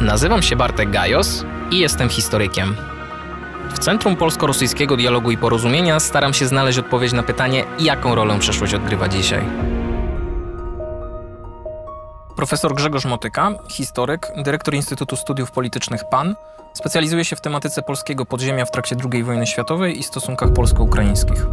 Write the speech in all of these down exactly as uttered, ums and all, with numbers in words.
Nazywam się Bartek Gajos i jestem historykiem. W Centrum Polsko-Rosyjskiego Dialogu i Porozumienia staram się znaleźć odpowiedź na pytanie, jaką rolę przeszłość odgrywa dzisiaj. Profesor Grzegorz Motyka, historyk, dyrektor Instytutu Studiów Politycznych PAN, specjalizuje się w tematyce polskiego podziemia w trakcie drugiej wojny światowej i stosunkach polsko-ukraińskich.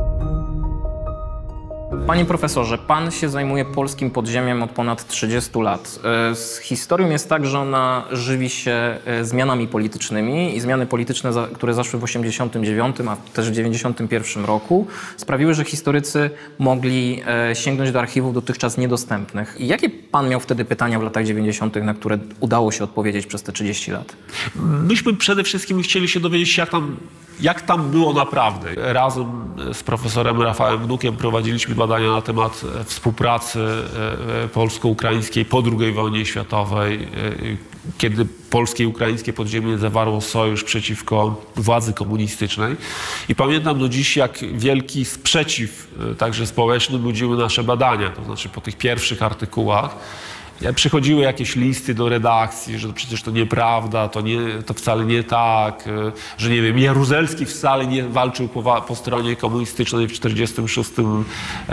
Panie profesorze, pan się zajmuje polskim podziemiem od ponad trzydziestu lat. Z historią jest tak, że ona żywi się zmianami politycznymi i zmiany polityczne, które zaszły w osiemdziesiątym dziewiątym, a też w dziewięćdziesiątym pierwszym roku, sprawiły, że historycy mogli sięgnąć do archiwów dotychczas niedostępnych. I jakie pan miał wtedy pytania w latach dziewięćdziesiątych, na które udało się odpowiedzieć przez te trzydzieści lat? Myśmy przede wszystkim chcieli się dowiedzieć, jak tam, jak tam było naprawdę. Razem z profesorem Rafałem Wnukiem prowadziliśmy badania na temat współpracy polsko-ukraińskiej po drugiej wojnie światowej, kiedy polskie i ukraińskie podziemie zawarło sojusz przeciwko władzy komunistycznej. I pamiętam do dziś, jak wielki sprzeciw, także społeczny, budziły nasze badania. To znaczy po tych pierwszych artykułach przychodziły jakieś listy do redakcji, że przecież to nieprawda, to, nie, to wcale nie tak, że nie wiem, Jaruzelski wcale nie walczył po, po stronie komunistycznej w tysiąc dziewięćset czterdziestym szóstym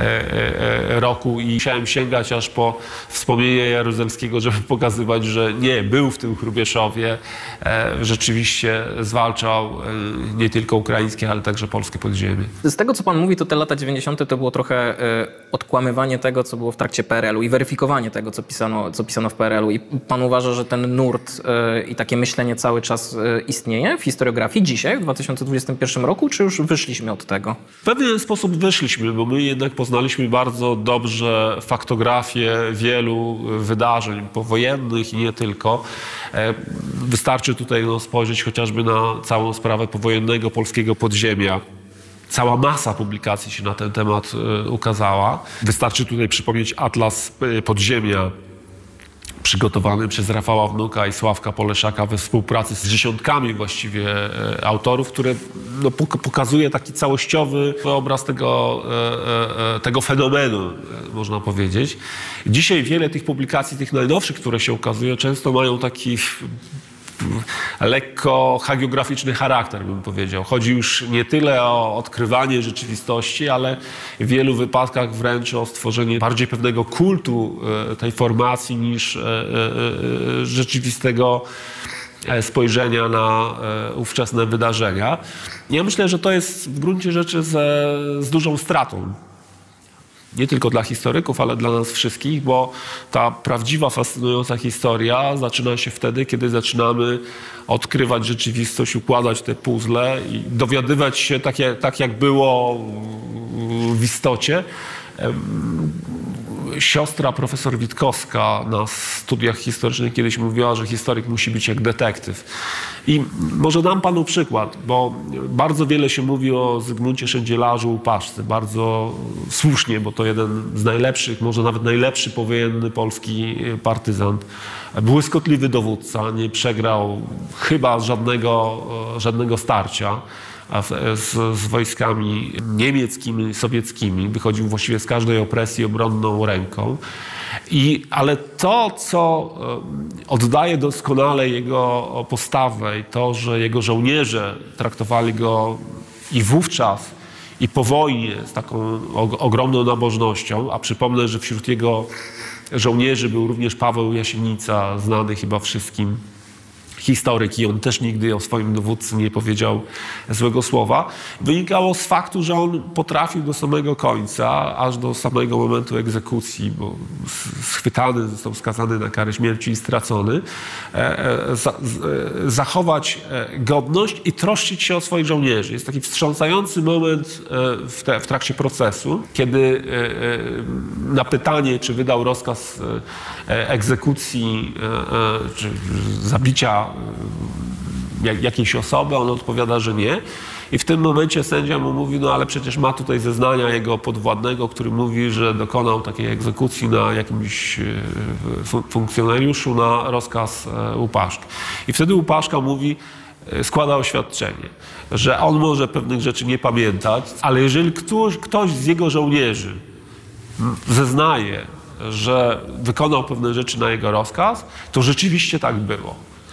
roku i musiałem sięgać aż po wspomnienie Jaruzelskiego, żeby pokazywać, że nie, był w tym Hrubieszowie, rzeczywiście zwalczał nie tylko ukraińskie, ale także polskie podziemie. Z tego, co pan mówi, to te lata dziewięćdziesiąte to było trochę odkłamywanie tego, co było w trakcie P R L u i weryfikowanie tego, co pisano co pisano w P R L u. I pan uważa, że ten nurt yy, i takie myślenie cały czas yy, istnieje w historiografii dzisiaj, w dwa tysiące dwudziestym pierwszym roku, czy już wyszliśmy od tego? W pewien sposób wyszliśmy, bo my jednak poznaliśmy bardzo dobrze faktografię wielu wydarzeń powojennych i nie tylko. E, wystarczy tutaj no, spojrzeć chociażby na całą sprawę powojennego polskiego podziemia. Cała masa publikacji się na ten temat y, ukazała. Wystarczy tutaj przypomnieć Atlas Podziemia, przygotowany przez Rafała Wnuka i Sławka Poleszaka we współpracy z dziesiątkami właściwie e, autorów, które no, pokazuje taki całościowy obraz tego, e, e, tego fenomenu, e, można powiedzieć. Dzisiaj wiele tych publikacji, tych najnowszych, które się ukazują, często mają taki lekko hagiograficzny charakter, bym powiedział. Chodzi już nie tyle o odkrywanie rzeczywistości, ale w wielu wypadkach wręcz o stworzenie bardziej pewnego kultu tej formacji niż rzeczywistego spojrzenia na ówczesne wydarzenia. Ja myślę, że to jest w gruncie rzeczy ze, z dużą stratą. Nie tylko dla historyków, ale dla nas wszystkich, bo ta prawdziwa, fascynująca historia zaczyna się wtedy, kiedy zaczynamy odkrywać rzeczywistość, układać te puzzle i dowiadywać się tak jak, tak jak było w istocie. Siostra profesor Witkowska na studiach historycznych kiedyś mówiła, że historyk musi być jak detektyw. I może dam panu przykład, bo bardzo wiele się mówi o Zygmuncie Szendzielarzu Łupaszce. Bardzo słusznie, bo to jeden z najlepszych, może nawet najlepszy powojenny polski partyzant. Błyskotliwy dowódca, nie przegrał chyba żadnego, żadnego starcia z, z wojskami niemieckimi, sowieckimi. Wychodził właściwie z każdej opresji obronną ręką. I, ale to, co oddaje doskonale jego postawę i to, że jego żołnierze traktowali go i wówczas, i po wojnie z taką ogromną nabożnością, a przypomnę, że wśród jego żołnierzy był również Paweł Jasienica, znany chyba wszystkim historyk, i on też nigdy o swoim dowódcy nie powiedział złego słowa, wynikało z faktu, że on potrafił do samego końca, aż do samego momentu egzekucji, bo schwytany, został skazany na karę śmierci i stracony, zachować godność i troszczyć się o swoich żołnierzy. Jest taki wstrząsający moment w, te, w trakcie procesu, kiedy na pytanie, czy wydał rozkaz egzekucji, czy zabicia jakiejś osoby, on odpowiada, że nie. I w tym momencie sędzia mu mówi, no ale przecież ma tutaj zeznania jego podwładnego, który mówi, że dokonał takiej egzekucji na jakimś funkcjonariuszu na rozkaz Łupaszki. I wtedy Łupaszka mówi, składa oświadczenie, że on może pewnych rzeczy nie pamiętać, ale jeżeli ktoś, ktoś z jego żołnierzy zeznaje, że wykonał pewne rzeczy na jego rozkaz, to rzeczywiście tak było.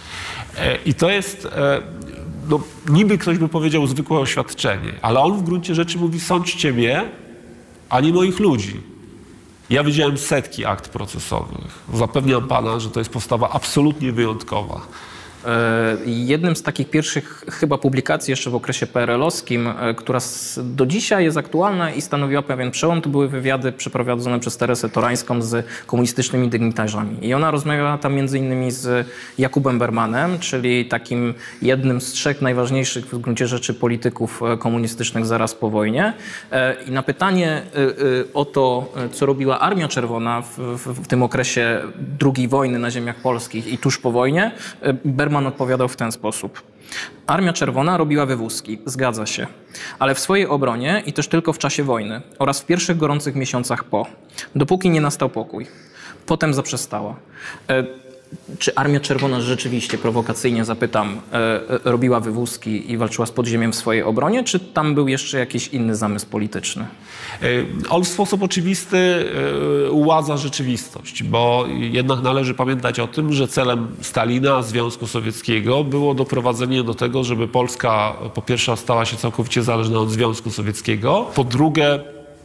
I to jest, no, niby ktoś by powiedział zwykłe oświadczenie, ale on w gruncie rzeczy mówi: sądźcie mnie, a nie moich ludzi. Ja widziałem setki akt procesowych. Zapewniam pana, że to jest postawa absolutnie wyjątkowa. Jednym z takich pierwszych chyba publikacji jeszcze w okresie P R L-owskim, która do dzisiaj jest aktualna i stanowiła pewien przełom, to były wywiady przeprowadzone przez Teresę Torańską z komunistycznymi dygnitarzami. I ona rozmawiała tam między innymi z Jakubem Bermanem, czyli takim jednym z trzech najważniejszych w gruncie rzeczy polityków komunistycznych zaraz po wojnie. I na pytanie o to, co robiła Armia Czerwona w, w, w tym okresie drugiej wojny na ziemiach polskich i tuż po wojnie, Berman odpowiadał w ten sposób. Armia Czerwona robiła wywózki, zgadza się, ale w swojej obronie i też tylko w czasie wojny oraz w pierwszych gorących miesiącach po, dopóki nie nastał pokój. Potem zaprzestała. E, czy Armia Czerwona rzeczywiście, prowokacyjnie zapytam, e, robiła wywózki i walczyła z podziemiem w swojej obronie, czy tam był jeszcze jakiś inny zamysł polityczny? On w sposób oczywisty uładza rzeczywistość, bo jednak należy pamiętać o tym, że celem Stalina, Związku Sowieckiego było doprowadzenie do tego, żeby Polska po pierwsze stała się całkowicie zależna od Związku Sowieckiego, po drugie,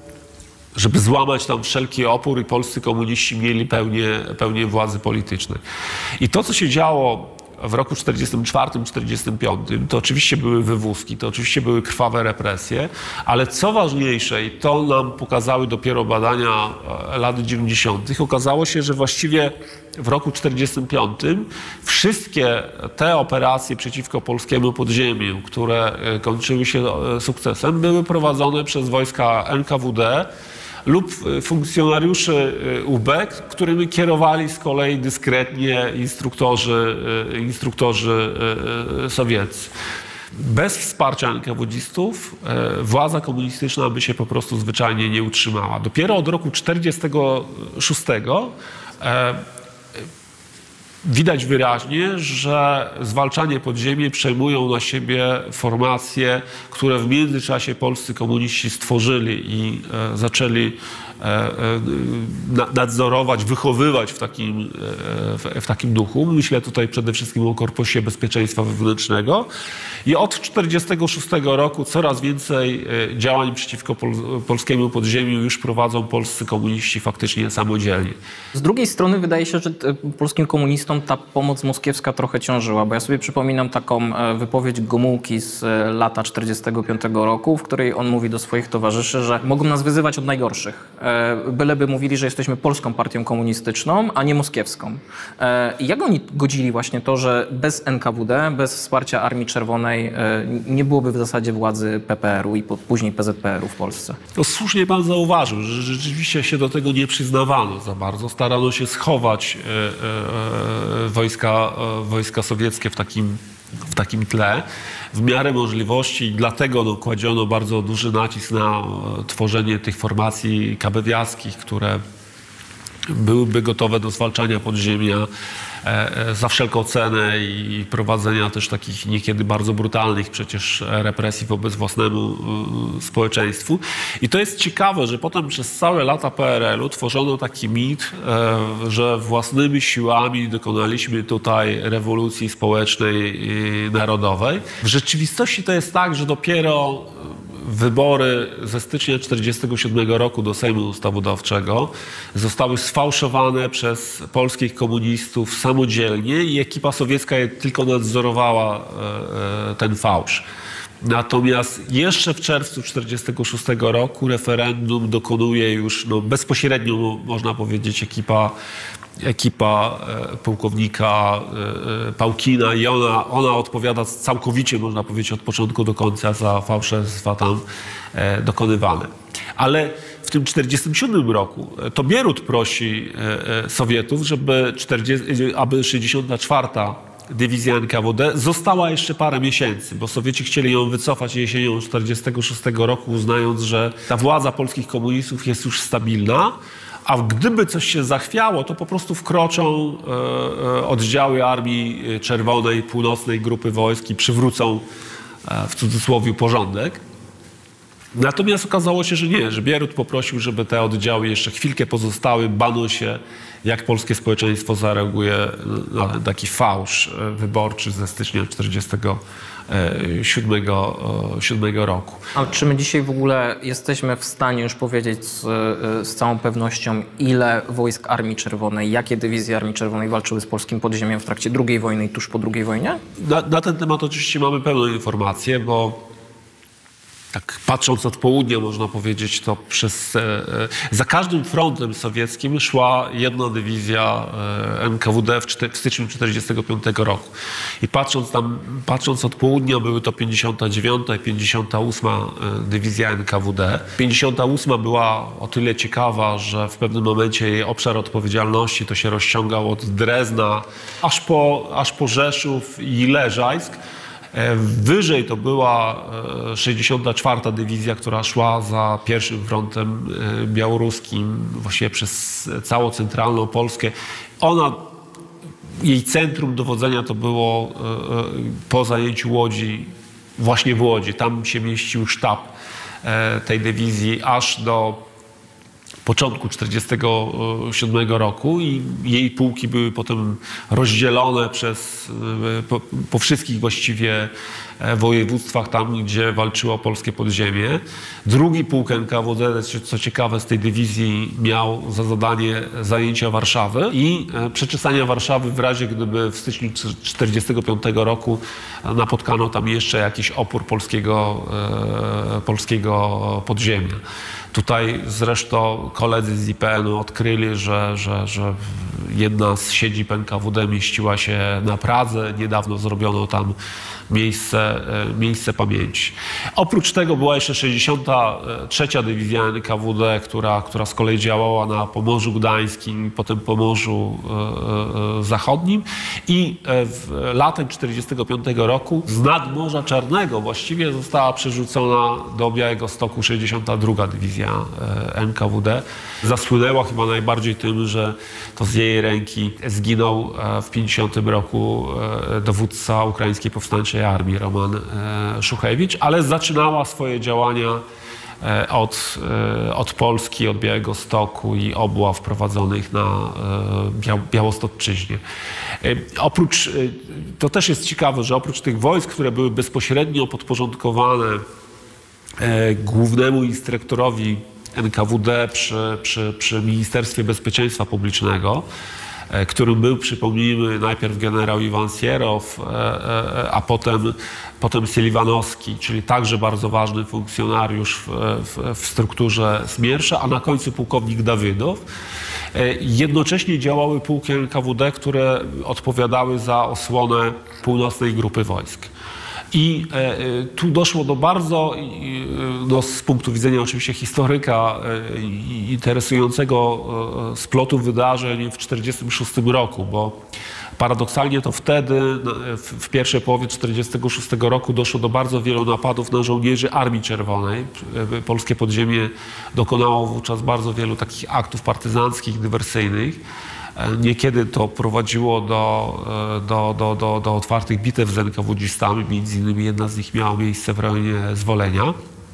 żeby złamać tam wszelki opór i polscy komuniści mieli pełnię, pełnię władzy politycznej. I to, co się działo w roku czterdziestym czwartym czterdziestym piątym, to oczywiście były wywózki, to oczywiście były krwawe represje, ale co ważniejsze, i to nam pokazały dopiero badania lat dziewięćdziesiątych, okazało się, że właściwie w roku czterdziestym piątym wszystkie te operacje przeciwko polskiemu podziemiu, które kończyły się sukcesem, były prowadzone przez wojska N K W D lub funkcjonariuszy U B, którymi kierowali z kolei dyskretnie instruktorzy, instruktorzy sowieccy. Bez wsparcia enkawodzistów władza komunistyczna by się po prostu zwyczajnie nie utrzymała. Dopiero od roku czterdziestego szóstego widać wyraźnie, że zwalczanie podziemie przejmują na siebie formacje, które w międzyczasie polscy komuniści stworzyli i e, zaczęli e, e, nadzorować, wychowywać w takim, e, w, w takim duchu. Myślę tutaj przede wszystkim o Korpusie Bezpieczeństwa Wewnętrznego. I od czterdziestego szóstego roku coraz więcej e, działań przeciwko pol, polskiemu podziemiu już prowadzą polscy komuniści faktycznie samodzielnie. Z drugiej strony wydaje się, że polskim komunistom ta pomoc moskiewska trochę ciążyła, bo ja sobie przypominam taką wypowiedź Gomułki z lata czterdziestego piątego roku, w której on mówi do swoich towarzyszy, że mogą nas wyzywać od najgorszych. Byleby mówili, że jesteśmy polską partią komunistyczną, a nie moskiewską. I jak oni godzili właśnie to, że bez N K W D, bez wsparcia Armii Czerwonej nie byłoby w zasadzie władzy P P R-u i później P Z P R-u w Polsce? To słusznie pan zauważył, że rzeczywiście się do tego nie przyznawano za bardzo. Starano się schować e, e, Wojska, wojska sowieckie w takim, w takim tle, w miarę możliwości i dlatego no, kładziono bardzo duży nacisk na tworzenie tych formacji kabewiackich, które byłyby gotowe do zwalczania podziemia za wszelką cenę i prowadzenia też takich niekiedy bardzo brutalnych przecież represji wobec własnemu społeczeństwu. I to jest ciekawe, że potem przez całe lata P R L-u tworzono taki mit, że własnymi siłami dokonaliśmy tutaj rewolucji społecznej i narodowej. W rzeczywistości to jest tak, że dopiero wybory ze stycznia tysiąc dziewięćset czterdziestego siódmego roku do Sejmu Ustawodawczego zostały sfałszowane przez polskich komunistów samodzielnie i ekipa sowiecka tylko nadzorowała ten fałsz. Natomiast jeszcze w czerwcu tysiąc dziewięćset czterdziestego szóstego roku referendum dokonuje już no, bezpośrednio, można powiedzieć, ekipa, ekipa e, pułkownika e, Pałkina i ona, ona odpowiada całkowicie, można powiedzieć, od początku do końca za fałszerstwa tam e, dokonywane. Ale w tym tysiąc dziewięćset czterdziestym siódmym roku to Bierut prosi e, e, Sowietów, żeby czterdziesta, aby sześćdziesiąta czwarta dywizja N K W D została jeszcze parę miesięcy, bo Sowieci chcieli ją wycofać jesienią tysiąc dziewięćset czterdziestego szóstego roku, uznając, że ta władza polskich komunistów jest już stabilna, a gdyby coś się zachwiało, to po prostu wkroczą e, oddziały Armii Czerwonej, północnej grupy wojsk i przywrócą e, w cudzysłowie porządek. Natomiast okazało się, że nie, że Bierut poprosił, żeby te oddziały jeszcze chwilkę pozostały, bano się, jak polskie społeczeństwo zareaguje na taki fałsz wyborczy ze stycznia czterdziestego siódmego roku. A czy my dzisiaj w ogóle jesteśmy w stanie już powiedzieć z, z całą pewnością, ile wojsk Armii Czerwonej, jakie dywizje Armii Czerwonej walczyły z polskim podziemiem w trakcie drugiej wojny i tuż po drugiej wojnie? Na, na ten temat oczywiście mamy pełną informację, bo tak patrząc od południa, można powiedzieć, to przez, e, za każdym frontem sowieckim szła jedna dywizja e, N K W D w, w styczniu czterdziestego piątego roku. I patrząc tam, patrząc od południa, były to pięćdziesiąta dziewiąta i pięćdziesiąta ósma dywizja N K W D. pięćdziesiąta ósma była o tyle ciekawa, że w pewnym momencie jej obszar odpowiedzialności to się rozciągał od Drezna aż po, aż po Rzeszów i Leżajsk. Wyżej to była sześćdziesiąta czwarta dywizja, która szła za pierwszym frontem białoruskim, właściwie przez całą centralną Polskę. Ona, jej centrum dowodzenia to było po zajęciu Łodzi, właśnie w Łodzi. Tam się mieścił sztab tej dywizji aż do początku czterdziestego siódmego roku i jej pułki były potem rozdzielone przez, po, po wszystkich właściwie województwach tam, gdzie walczyło polskie podziemie. Drugi pułk N K W D, co ciekawe, z tej dywizji miał za zadanie zajęcia Warszawy i przeczesania Warszawy w razie, gdyby w styczniu czterdziestego piątego roku napotkano tam jeszcze jakiś opór polskiego, polskiego podziemia. Tutaj zresztą koledzy z I P N u odkryli, że, że, że jedna z siedzib N K W D mieściła się na Pradze. Niedawno zrobiono tam miejsce, miejsce pamięci. Oprócz tego była jeszcze sześćdziesiąta trzecia dywizja N K W D, która, która z kolei działała na Pomorzu Gdańskim, potem Pomorzu Zachodnim i w latem czterdziestego piątego roku z nadmorza Czarnego właściwie została przerzucona do Białegostoku sześćdziesiąta druga dywizja N K W D. Zasłynęła chyba najbardziej tym, że to z jej ręki zginął w pięćdziesiątym roku dowódca Ukraińskiej Powstańczej Armii Roman Szuchewicz, ale zaczynała swoje działania od, od Polski, od Białegostoku i obław prowadzonych na Białostoczyźnie. Oprócz, to też jest ciekawe, że oprócz tych wojsk, które były bezpośrednio podporządkowane głównemu instruktorowi N K W D przy, przy, przy Ministerstwie Bezpieczeństwa Publicznego, którym był, przypomnijmy, najpierw generał Iwan Sierow, a potem, potem Seliwanowski, czyli także bardzo ważny funkcjonariusz w, w, w strukturze Smiersza, a na końcu pułkownik Dawydow. Jednocześnie działały pułki N K W D, które odpowiadały za osłonę północnej grupy wojsk. I e, tu doszło do bardzo, no, z punktu widzenia oczywiście historyka, e, interesującego e, splotu wydarzeń w tysiąc dziewięćset czterdziestym szóstym roku, bo paradoksalnie to wtedy, w, w pierwszej połowie tysiąc dziewięćset czterdziestego szóstego roku doszło do bardzo wielu napadów na żołnierzy Armii Czerwonej. Polskie podziemie dokonało wówczas bardzo wielu takich aktów partyzanckich, dywersyjnych. Niekiedy to prowadziło do, do, do, do, do otwartych bitew z N K W dzistami, między innymi jedna z nich miała miejsce w rejonie Zwolenia.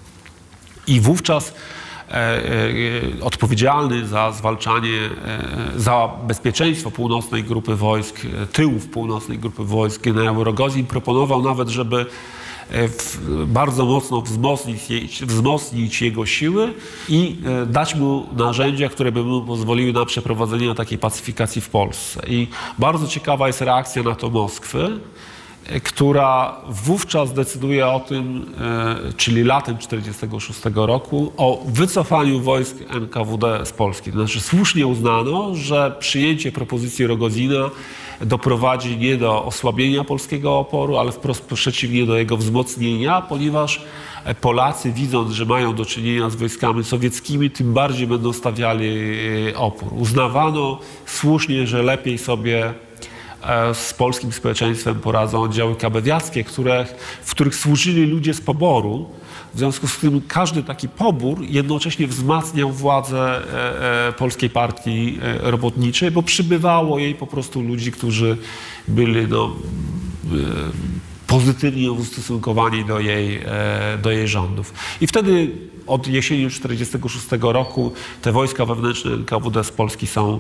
I wówczas e, e, odpowiedzialny za zwalczanie, e, za bezpieczeństwo północnej grupy wojsk, tyłów północnej grupy wojsk, generał Rogozin proponował nawet, żeby W, bardzo mocno wzmocnić, wzmocnić jego siły i dać mu narzędzia, które by mu pozwoliły na przeprowadzenie takiej pacyfikacji w Polsce. I bardzo ciekawa jest reakcja na to Moskwy, która wówczas decyduje o tym, czyli latem tysiąc dziewięćset czterdziestego szóstego roku, o wycofaniu wojsk N K W D z Polski. To znaczy słusznie uznano, że przyjęcie propozycji Rogozina doprowadzi nie do osłabienia polskiego oporu, ale wprost przeciwnie, do jego wzmocnienia, ponieważ Polacy, widząc, że mają do czynienia z wojskami sowieckimi, tym bardziej będą stawiali opór. Uznawano słusznie, że lepiej sobie z polskim społeczeństwem poradzą oddziały kabewiackie, które, w których służyli ludzie z poboru. W związku z tym każdy taki pobór jednocześnie wzmacniał władzę e, e, Polskiej Partii Robotniczej, bo przybywało jej po prostu ludzi, którzy byli no, e, pozytywnie ustosunkowani do jej, do jej rządów. I wtedy od jesieni tysiąc dziewięćset czterdziestego szóstego roku te wojska wewnętrzne N K W D z Polski są,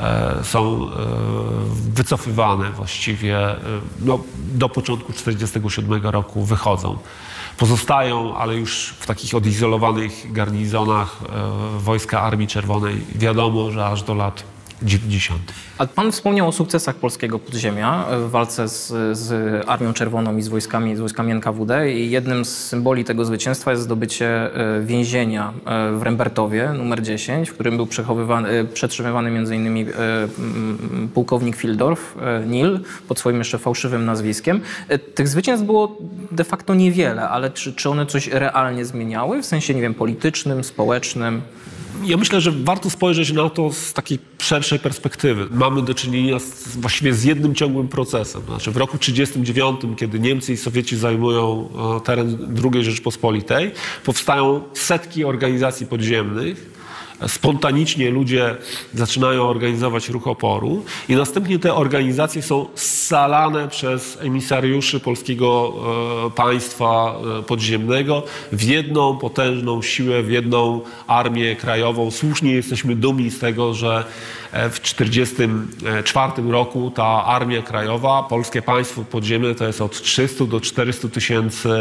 są wycofywane właściwie, no, do początku tysiąc dziewięćset czterdziestego siódmego roku wychodzą. Pozostają, ale już w takich odizolowanych garnizonach wojska Armii Czerwonej. Wiadomo, że aż do lat dziewięćdziesiątych. A pan wspomniał o sukcesach polskiego podziemia w walce z, z Armią Czerwoną i z wojskami, z wojskami N K W D i jednym z symboli tego zwycięstwa jest zdobycie więzienia w Rembertowie numer dziesięć, w którym był przechowywany, przetrzymywany między innymi pułkownik Fildorf, Nil, pod swoim jeszcze fałszywym nazwiskiem. Tych zwycięstw było de facto niewiele, ale czy, czy one coś realnie zmieniały w sensie, nie wiem, politycznym, społecznym? Ja myślę, że warto spojrzeć na to z takiej szerszej perspektywy. Mamy do czynienia z, właściwie z jednym ciągłym procesem. Znaczy w roku tysiąc dziewięćset trzydziestym dziewiątym, kiedy Niemcy i Sowieci zajmują teren drugiej Rzeczypospolitej, powstają setki organizacji podziemnych. Spontanicznie ludzie zaczynają organizować ruch oporu i następnie te organizacje są scalane przez emisariuszy polskiego e, państwa e, podziemnego w jedną potężną siłę, w jedną armię krajową. Słusznie jesteśmy dumni z tego, że w tysiąc dziewięćset czterdziestym czwartym roku ta armia krajowa, polskie państwo podziemne, to jest od trzystu do czterystu tysięcy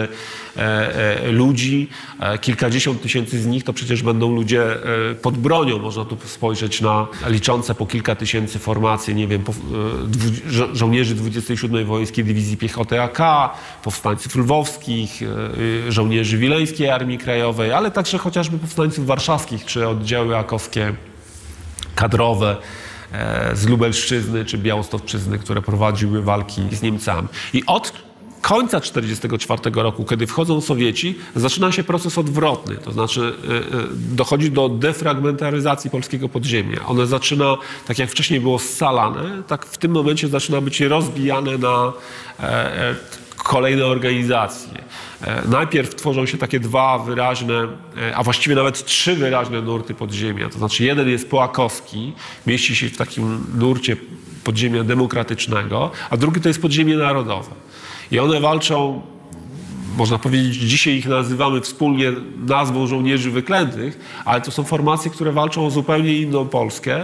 e, e, ludzi. E, kilkadziesiąt tysięcy z nich to przecież będą ludzie e, pod bronią. Można tu spojrzeć na liczące po kilka tysięcy formacje, nie wiem, po, dwu, żo żołnierzy dwudziestej siódmej Wojennej Dywizji Piechoty A K, powstańców lwowskich, e, żołnierzy Wileńskiej Armii Krajowej, ale także chociażby powstańców warszawskich, czy oddziały akowskie kadrowe e, z Lubelszczyzny czy Białostocczyzny, które prowadziły walki z Niemcami. I od końca tysiąc dziewięćset czterdziestego czwartego roku, kiedy wchodzą Sowieci, zaczyna się proces odwrotny. To znaczy e, e, dochodzi do defragmentaryzacji polskiego podziemia. One zaczyna, tak jak wcześniej było scalane, tak w tym momencie zaczyna być rozbijane na e, e, kolejne organizacje. Najpierw tworzą się takie dwa wyraźne, a właściwie nawet trzy wyraźne nurty podziemia. To znaczy jeden jest połakowski, mieści się w takim nurcie podziemia demokratycznego, a drugi to jest podziemie narodowe. I one walczą, można powiedzieć, dzisiaj ich nazywamy wspólnie nazwą żołnierzy wyklętych, ale to są formacje, które walczą o zupełnie inną Polskę.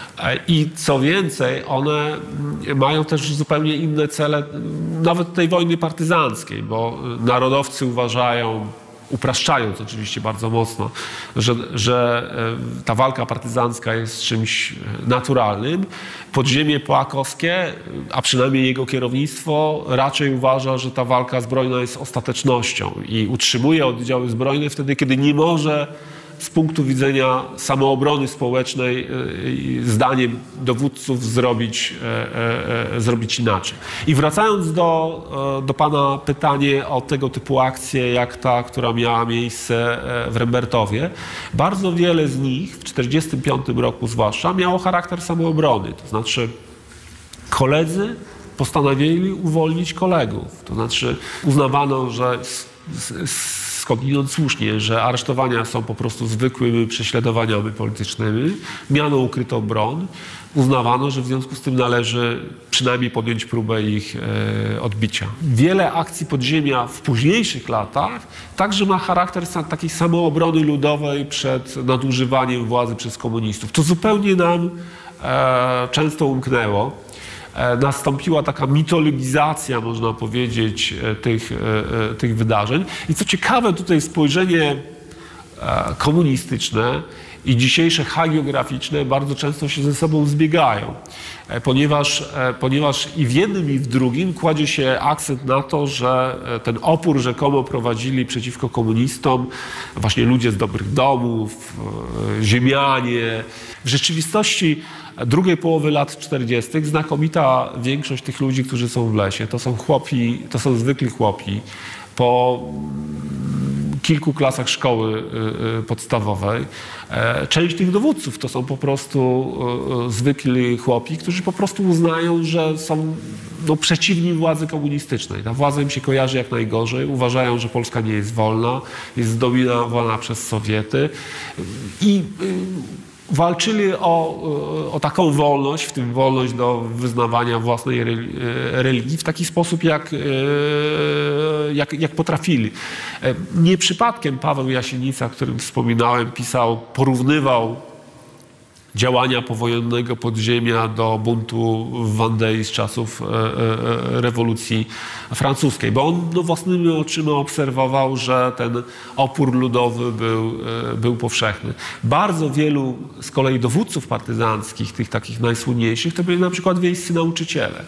I co więcej, one mają też zupełnie inne cele, nawet tej wojny partyzanckiej, bo narodowcy uważają, upraszczając oczywiście bardzo mocno, że, że ta walka partyzancka jest czymś naturalnym. Podziemie połakowskie, a przynajmniej jego kierownictwo, raczej uważa, że ta walka zbrojna jest ostatecznością i utrzymuje oddziały zbrojne wtedy, kiedy nie może z punktu widzenia samoobrony społecznej zdaniem dowódców zrobić, e, e, zrobić inaczej. I wracając do, do pana pytania o tego typu akcje, jak ta, która miała miejsce w Rembertowie, bardzo wiele z nich w tysiąc dziewięćset czterdziestym piątym roku zwłaszcza miało charakter samoobrony. To znaczy koledzy postanowili uwolnić kolegów. To znaczy uznawano, że skądinąd słusznie, że aresztowania są po prostu zwykłymi prześladowaniami politycznymi. Miano ukrytą broń. Uznawano, że w związku z tym należy przynajmniej podjąć próbę ich e, odbicia. Wiele akcji podziemia w późniejszych latach także ma charakter takiej samoobrony ludowej przed nadużywaniem władzy przez komunistów. To zupełnie nam e, często umknęło. Nastąpiła taka mitologizacja, można powiedzieć, tych, tych wydarzeń. I co ciekawe, tutaj spojrzenie komunistyczne i dzisiejsze hagiograficzne bardzo często się ze sobą zbiegają, ponieważ, ponieważ i w jednym, i w drugim kładzie się akcent na to, że ten opór rzekomo prowadzili przeciwko komunistom właśnie ludzie z dobrych domów, ziemianie. W rzeczywistości drugiej połowy lat czterdziestych znakomita większość tych ludzi, którzy są w lesie, to są chłopi, to są zwykli chłopi po kilku klasach szkoły podstawowej. Część tych dowódców to są po prostu zwykli chłopi, którzy po prostu uznają, że są no, przeciwni władzy komunistycznej. Ta władza im się kojarzy jak najgorzej. Uważają, że Polska nie jest wolna, jest zdominowana przez Sowiety. I walczyli o, o taką wolność, w tym wolność do wyznawania własnej religii w taki sposób, jak, jak, jak potrafili. Nie przypadkiem Paweł Jasienica, o którym wspominałem, pisał, porównywał działania powojennego podziemia do buntu w Wandei z czasów rewolucji francuskiej, bo on no, własnymi oczyma obserwował, że ten opór ludowy był, był powszechny. Bardzo wielu z kolei dowódców partyzanckich, tych takich najsłynniejszych, to byli na przykład wiejscy nauczyciele,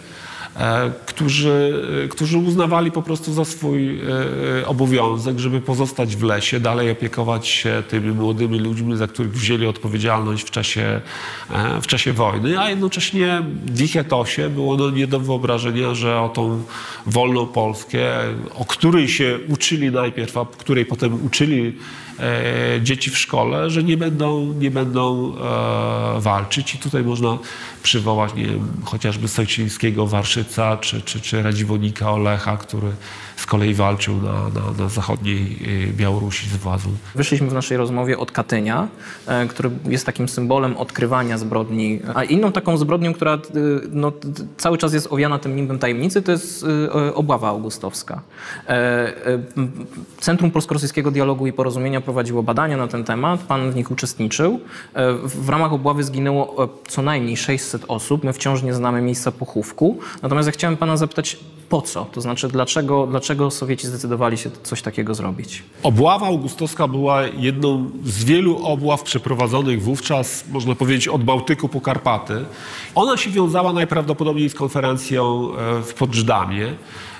Którzy, którzy uznawali po prostu za swój obowiązek, żeby pozostać w lesie, dalej opiekować się tymi młodymi ludźmi, za których wzięli odpowiedzialność w czasie, w czasie wojny, a jednocześnie w ich etosie było no nie do wyobrażenia, że o tą wolną Polskę, o której się uczyli najpierw, a której potem uczyli dzieci w szkole, że nie będą, nie będą e, walczyć. I tutaj można przywołać, nie wiem, chociażby Sojczyńskiego, Warszyca, czy, czy, czy Radziwonika Olecha, który z kolei walczył na, na, na zachodniej Białorusi z władzą. Wyszliśmy w naszej rozmowie od Katynia, e, który jest takim symbolem odkrywania zbrodni, a inną taką zbrodnią, która e, no, cały czas jest owiana tym nimbem tajemnicy, to jest e, obława augustowska. E, e, Centrum Polsko-Rosyjskiego Dialogu i Porozumienia prowadziło badania na ten temat, pan w nich uczestniczył. E, w ramach obławy zginęło e, co najmniej sześćset osób, my wciąż nie znamy miejsca pochówku. Natomiast ja chciałem pana zapytać, po co? To znaczy, dlaczego, dlaczego Sowieci zdecydowali się coś takiego zrobić? Obława augustowska była jedną z wielu obław przeprowadzonych wówczas, można powiedzieć, od Bałtyku po Karpaty. Ona się wiązała najprawdopodobniej z konferencją w Poczdamie.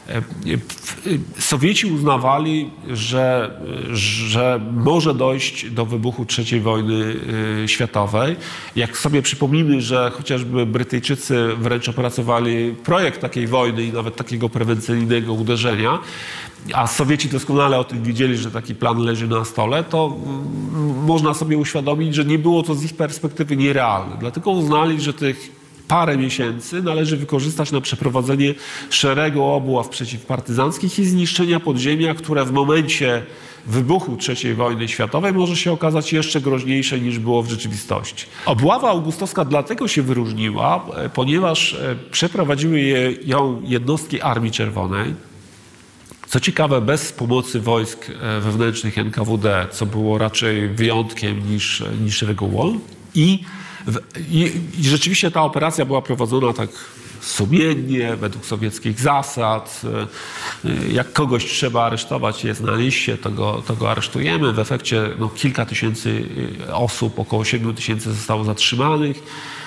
Sowieci uznawali, że, że może dojść do wybuchu trzeciej wojny światowej. Jak sobie przypomnimy, że chociażby Brytyjczycy wręcz opracowali projekt takiej wojny i nawet takiego prewencyjnego uderzenia, a Sowieci doskonale o tym wiedzieli, że taki plan leży na stole, to można sobie uświadomić, że nie było to z ich perspektywy nierealne. Dlatego uznali, że tych parę miesięcy należy wykorzystać na przeprowadzenie szeregu obław przeciwpartyzanckich i zniszczenia podziemia, które w momencie wybuchu trzeciej wojny światowej może się okazać jeszcze groźniejsze niż było w rzeczywistości. Obława augustowska dlatego się wyróżniła, ponieważ przeprowadziły je, ją jednostki Armii Czerwonej. Co ciekawe, bez pomocy wojsk wewnętrznych N K W D, co było raczej wyjątkiem niż, niż regułą. I I, I rzeczywiście ta operacja była prowadzona tak sumiennie, według sowieckich zasad. Jak kogoś trzeba aresztować, jest na liście, to go, to go aresztujemy. W efekcie no, kilka tysięcy osób, około siedmiu tysięcy zostało zatrzymanych.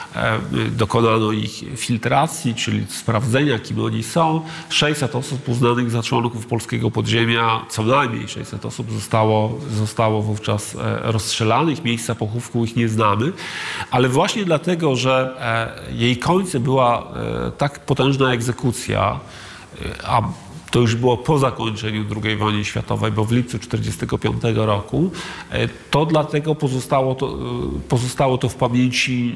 Dokonano ich filtracji, czyli sprawdzenia, kim oni są. sześćset osób uznanych za członków polskiego podziemia, co najmniej sześćset osób zostało, zostało wówczas rozstrzelanych. Miejsca pochówku ich nie znamy, ale właśnie dlatego, że jej końcem była tak potężna egzekucja, a to już było po zakończeniu drugiej wojny światowej, bo w lipcu tysiąc dziewięćset czterdziestego piątego roku, to dlatego pozostało to, pozostało to w pamięci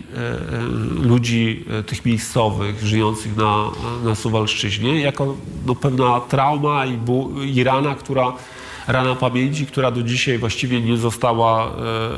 ludzi tych miejscowych, żyjących na, na Suwalszczyźnie, jako no, pewna trauma i, bu, i rana, która, rana pamięci, która do dzisiaj właściwie nie została,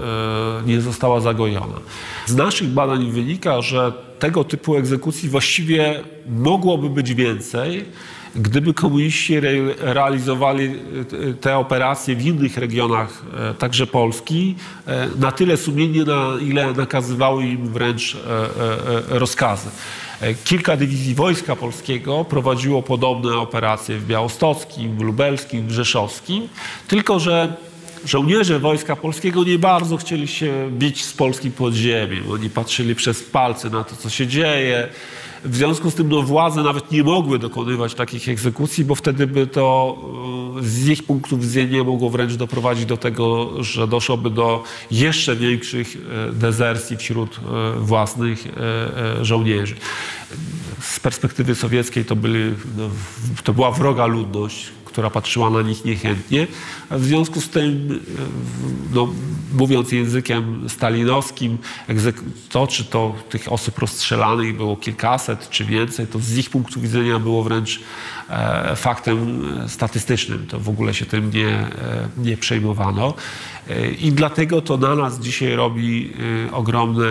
nie została zagojona. Z naszych badań wynika, że tego typu egzekucji właściwie mogłoby być więcej, gdyby komuniści re realizowali te operacje w innych regionach, także Polski, na tyle sumiennie, na ile nakazywały im wręcz rozkazy. Kilka dywizji Wojska Polskiego prowadziło podobne operacje w Białostockim, w Lubelskim, w Rzeszowskim, tylko że żołnierze Wojska Polskiego nie bardzo chcieli się bić z polskim podziemiem. Oni patrzyli przez palce na to, co się dzieje. W związku z tym no, władze nawet nie mogły dokonywać takich egzekucji, bo wtedy by to z ich punktu widzenia mogło wręcz doprowadzić do tego, że doszłoby do jeszcze większych dezersji wśród własnych żołnierzy. z perspektywy sowieckiej to, byli, no, to była wroga ludność, która patrzyła na nich niechętnie. W związku z tym, no, mówiąc językiem stalinowskim, to czy to tych osób rozstrzelanych było kilkaset czy więcej, to z ich punktu widzenia było wręcz e, faktem statystycznym. To w ogóle się tym nie, e, nie przejmowano. E, I dlatego to na nas dzisiaj robi e, ogromne,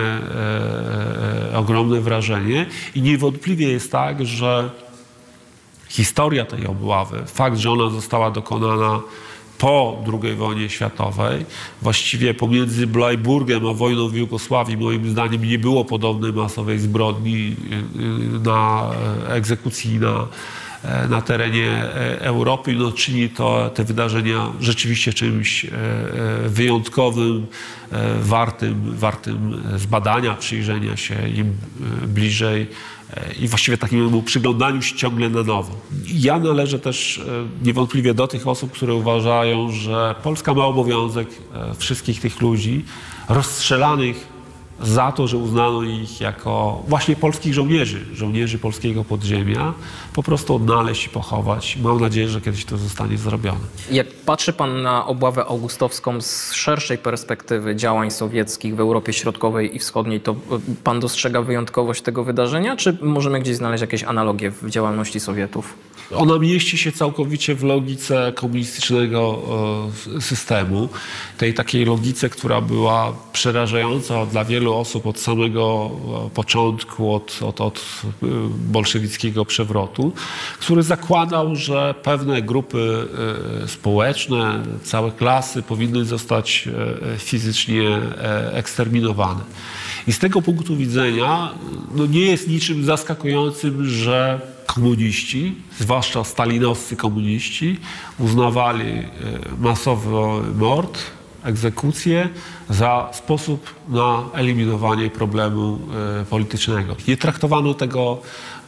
e, e, ogromne wrażenie. I niewątpliwie jest tak, że historia tej obławy, fakt, że ona została dokonana po drugiej wojnie światowej, właściwie pomiędzy Blajburgiem a wojną w Jugosławii, moim zdaniem, nie było podobnej masowej zbrodni na egzekucji na, na terenie Europy. No, czyni to te wydarzenia rzeczywiście czymś wyjątkowym, wartym, wartym zbadania, przyjrzenia się im bliżej i właściwie takiemu przyglądaniu się ciągle na nowo. Ja należę też niewątpliwie do tych osób, które uważają, że Polska ma obowiązek wszystkich tych ludzi rozstrzelanych za to, że uznano ich jako właśnie polskich żołnierzy, żołnierzy polskiego podziemia, po prostu odnaleźć i pochować. Mam nadzieję, że kiedyś to zostanie zrobione. Jak patrzy pan na obławę augustowską z szerszej perspektywy działań sowieckich w Europie Środkowej i Wschodniej, to pan dostrzega wyjątkowość tego wydarzenia, czy możemy gdzieś znaleźć jakieś analogie w działalności Sowietów? Ona mieści się całkowicie w logice komunistycznego systemu, tej takiej logice, która była przerażająca dla wielu osób od samego początku, od, od, od bolszewickiego przewrotu, który zakładał, że pewne grupy społeczne, całe klasy powinny zostać fizycznie eksterminowane. I z tego punktu widzenia no nie jest niczym zaskakującym, że komuniści, zwłaszcza stalinowscy komuniści, uznawali masowy mord, egzekucję za sposób na eliminowanie problemu politycznego. Nie traktowano tego,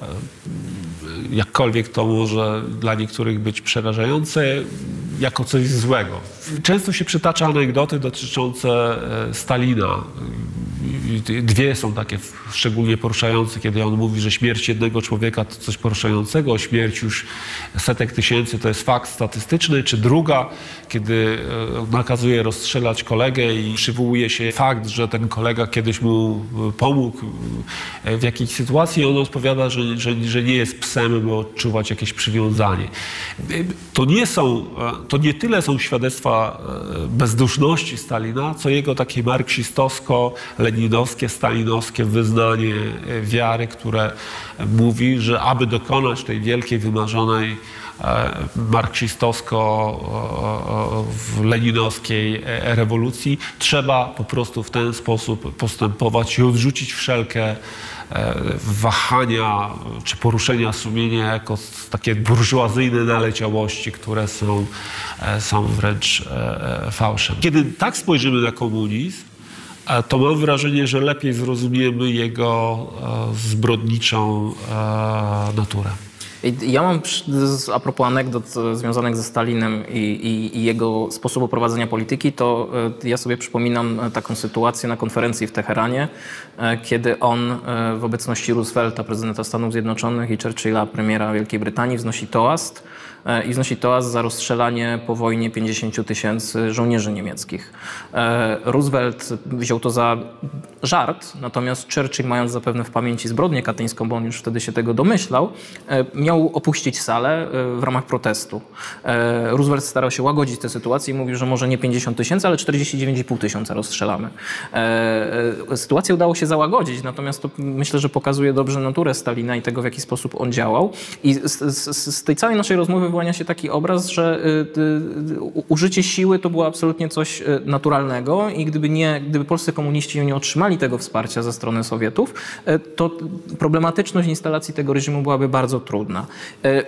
jakkolwiek to może dla niektórych być przerażające, jako coś złego. Często się przytacza anegdoty dotyczące Stalina. Dwie są takie szczególnie poruszające, kiedy on mówi, że śmierć jednego człowieka to coś poruszającego, śmierć już setek tysięcy to jest fakt statystyczny, czy druga, kiedy nakazuje rozstrzelać kolegę i przywołuje się fakt, że ten kolega kiedyś mu pomógł w jakiejś sytuacji i on odpowiada, że, że, że nie jest psem, bo odczuwać jakieś przywiązanie. To nie są, to nie tyle są świadectwa bezduszności Stalina, co jego takie marksistowsko-leninowskie, stalinowskie wyznanie wiary, które mówi, że aby dokonać tej wielkiej, wymarzonej marksistowsko-leninowskiej rewolucji, trzeba po prostu w ten sposób postępować i odrzucić wszelkie wahania czy poruszenia sumienia jako takie burżuazyjne naleciałości, które są, są wręcz fałszem. Kiedy tak spojrzymy na komunizm, to mam wrażenie, że lepiej zrozumiemy jego zbrodniczą naturę. Ja mam, a propos anegdot związanych ze Stalinem i, i, i jego sposobu prowadzenia polityki, to ja sobie przypominam taką sytuację na konferencji w Teheranie, kiedy on w obecności Roosevelta, prezydenta Stanów Zjednoczonych, i Churchilla, premiera Wielkiej Brytanii, wznosi toast i wznosi toast za rozstrzelanie po wojnie pięćdziesięciu tysięcy żołnierzy niemieckich. Roosevelt wziął to za żart, natomiast Churchill, mając zapewne w pamięci zbrodnię katyńską, bo on już wtedy się tego domyślał, miał opuścić salę w ramach protestu. Roosevelt starał się łagodzić tę sytuację i mówił, że może nie pięćdziesiąt tysięcy, ale czterdzieści dziewięć i pół tysiąca rozstrzelamy. Sytuację udało się załagodzić, natomiast to myślę, że pokazuje dobrze naturę Stalina i tego, w jaki sposób on działał. I z, z, z tej całej naszej rozmowy wyłania się taki obraz, że użycie siły to było absolutnie coś naturalnego i gdyby, nie, gdyby polscy komuniści nie otrzymali tego wsparcia ze strony Sowietów, to problematyczność instalacji tego reżimu byłaby bardzo trudna.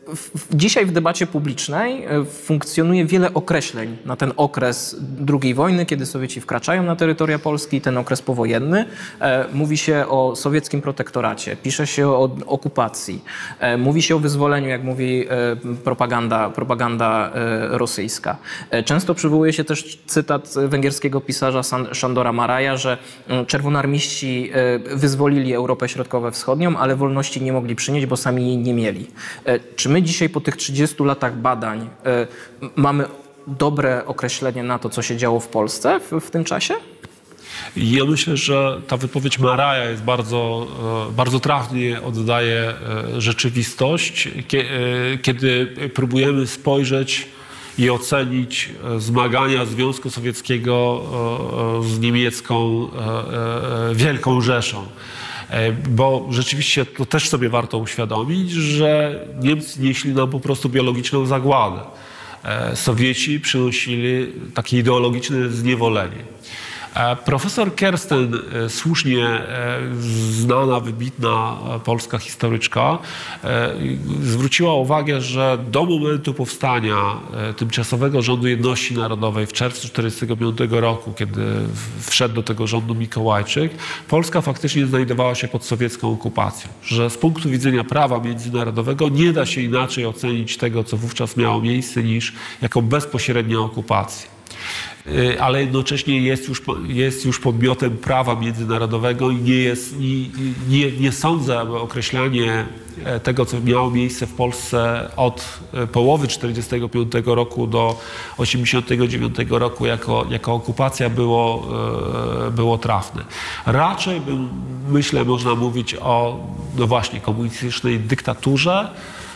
Dzisiaj w debacie publicznej funkcjonuje wiele określeń na ten okres drugiej wojny, kiedy Sowieci wkraczają na terytoria Polski, ten okres powojenny. Mówi się o sowieckim protektoracie, pisze się o okupacji, mówi się o wyzwoleniu, jak mówi propaganda, propaganda rosyjska. Często przywołuje się też cytat węgierskiego pisarza Sándora Máraja, że czerwonarmiści wyzwolili Europę Środkowo-Wschodnią, ale wolności nie mogli przynieść, bo sami jej nie mieli. Czy my dzisiaj po tych trzydziestu latach badań y, mamy dobre określenie na to, co się działo w Polsce w, w tym czasie? Ja myślę, że ta wypowiedź Máraja jest bardzo, bardzo trafnie oddaje rzeczywistość, kiedy próbujemy spojrzeć i ocenić zmagania Związku Sowieckiego z niemiecką Wielką Rzeszą. Bo rzeczywiście to też sobie warto uświadomić, że Niemcy nieśli nam po prostu biologiczną zagładę. Sowieci przynosili takie ideologiczne zniewolenie. Profesor Kersten, słusznie znana, wybitna polska historyczka, zwróciła uwagę, że do momentu powstania tymczasowego rządu jedności narodowej w czerwcu tysiąc dziewięćset czterdziestego piątego roku, kiedy wszedł do tego rządu Mikołajczyk, Polska faktycznie znajdowała się pod sowiecką okupacją. Że z punktu widzenia prawa międzynarodowego nie da się inaczej ocenić tego, co wówczas miało miejsce, niż jako bezpośrednia okupacja. Ale jednocześnie jest już, jest już podmiotem prawa międzynarodowego i nie, jest, nie, nie, nie sądzę, aby określanie tego, co miało miejsce w Polsce od połowy tysiąc dziewięćset czterdziestego piątego roku do tysiąc dziewięćset osiemdziesiątego dziewiątego roku jako, jako okupacja było, było trafne. Raczej, bym, myślę, można mówić o, no właśnie, komunistycznej dyktaturze,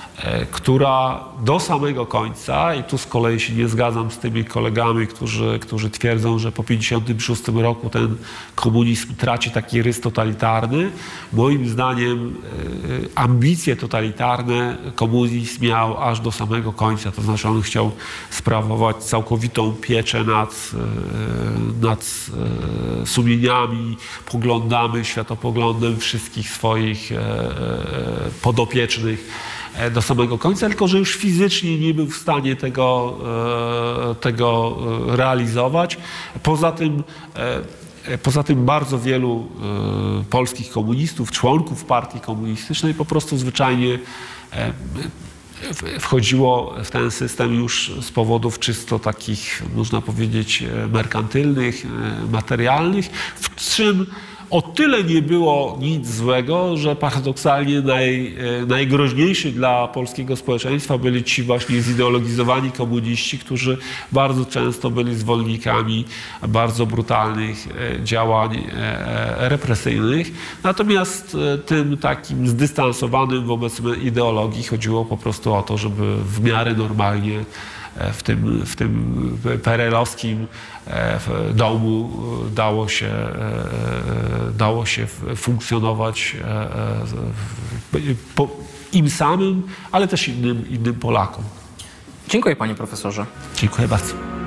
która do samego końca, i tu z kolei się nie zgadzam z tymi kolegami, którzy, którzy twierdzą, że po tysiąc dziewięćset pięćdziesiątym szóstym roku ten komunizm traci taki rys totalitarny. Moim zdaniem ambicje totalitarne komunizm miał aż do samego końca, to znaczy on chciał sprawować całkowitą pieczę nad, nad sumieniami, poglądami, światopoglądem wszystkich swoich podopiecznych do samego końca, tylko że już fizycznie nie był w stanie tego, tego realizować. Poza tym, poza tym bardzo wielu polskich komunistów, członków partii komunistycznej po prostu zwyczajnie wchodziło w ten system już z powodów czysto takich, można powiedzieć, merkantylnych, materialnych, w czym o tyle nie było nic złego, że paradoksalnie naj, najgroźniejsi dla polskiego społeczeństwa byli ci właśnie zideologizowani komuniści, którzy bardzo często byli zwolennikami bardzo brutalnych działań represyjnych. Natomiast tym takim zdystansowanym wobec ideologii chodziło po prostu o to, żeby w miarę normalnie w tym, w tym perelowskim domu dało się, dało się funkcjonować im samym, ale też innym, innym Polakom. Dziękuję, panie profesorze. Dziękuję bardzo.